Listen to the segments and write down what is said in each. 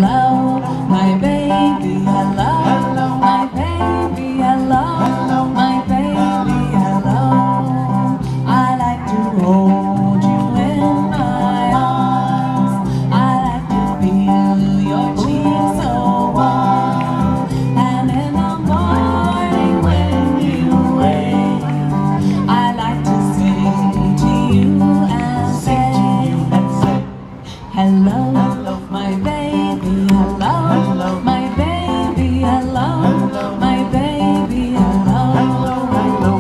Hello, my baby, hello, my baby, hello, my baby, hello. I like to hold you in my arms. I like to feel your cheeks so warm. And in the morning when you wake, I like to sing to you and say, hello, my baby, hello, my baby, hello, my baby, hello, hello,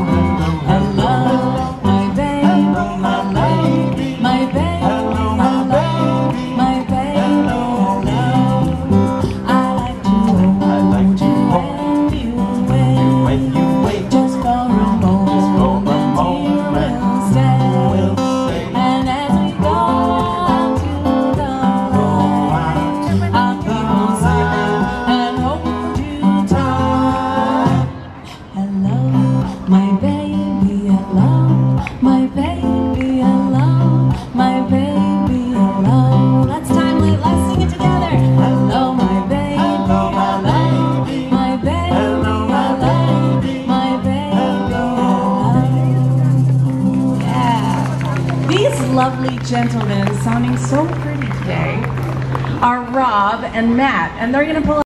my baby, hello, my baby, hello, my baby, hello. I like to hold you when you wake, just for a moment, dear, we'll stay, and as we go to the light, I'll keep on singing and hold you tight. Hello, my baby, hello, my baby, hello, my baby, hello. Let's sing it together. Hello, my baby, hello, my baby, hello, my baby, hello. Yeah. These lovely gentlemen sounding so pretty today are Rob and Matt, and they're going to pull